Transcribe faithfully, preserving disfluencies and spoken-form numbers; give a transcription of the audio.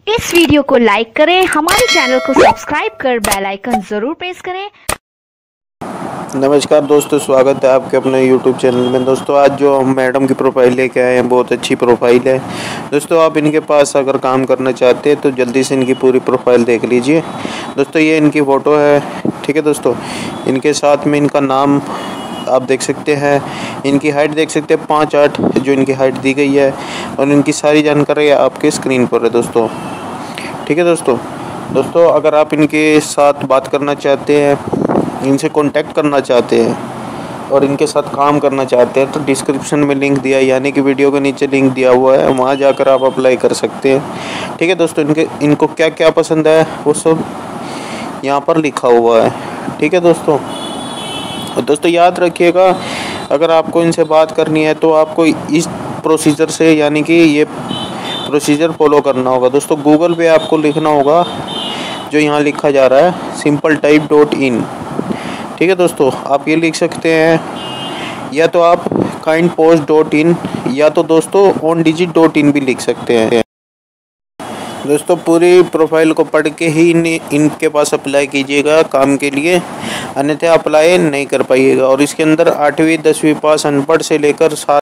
इस वीडियो को लाइक करें, हमारे चैनल को सब्सक्राइब कर बेल आइकन जरूर प्रेस करें। नमस्कार दोस्तों, स्वागत है आपके अपने यूट्यूब चैनल में। दोस्तों आज जो हम मैडम की प्रोफाइल लेके आए हैं बहुत अच्छी प्रोफाइल है। दोस्तों आप इनके पास अगर काम करना चाहते हैं तो जल्दी से इनकी पूरी प्रोफाइल देख लीजिए। दोस्तों ये इनकी फ़ोटो है, ठीक है दोस्तों। इनके साथ में इनका नाम आप देख सकते हैं, इनकी हाइट देख सकते हैं पाँच आठ जो इनकी हाइट दी गई है, और इनकी सारी जानकारी आपके स्क्रीन पर है दोस्तों, ठीक है दोस्तों। दोस्तों अगर आप इनके साथ बात करना चाहते हैं, इनसे कांटेक्ट करना चाहते हैं और इनके साथ काम करना चाहते हैं तो डिस्क्रिप्शन में लिंक दिया है, यानी कि वीडियो के नीचे लिंक दिया हुआ है, वहाँ जाकर आप अप्लाई कर सकते हैं, ठीक है दोस्तों। इनके इनको क्या क्या पसंद है वो सब यहाँ पर लिखा हुआ है, ठीक है दोस्तों। और दोस्तों याद रखिएगा, अगर आपको इनसे बात करनी है तो आपको इस प्रोसीजर से, यानी कि ये प्रोसीजर फॉलो करना होगा दोस्तों। गूगल पे आपको लिखना होगा जो यहाँ लिखा जा रहा है सिंपल टाइप डॉट इन, ठीक है दोस्तों। आप ये लिख सकते हैं, या तो आप काइंड पोस्ट डॉट इन, या तो दोस्तों ऑन डिजिट डॉट इन भी लिख सकते हैं दोस्तों। पूरी प्रोफाइल को पढ़ के ही इन, इनके पास अप्लाई कीजिएगा काम के लिए, अन्यथा अप्लाई नहीं कर पाइएगा। और इसके अंदर आठवीं दसवीं पास अनपढ़ से लेकर सात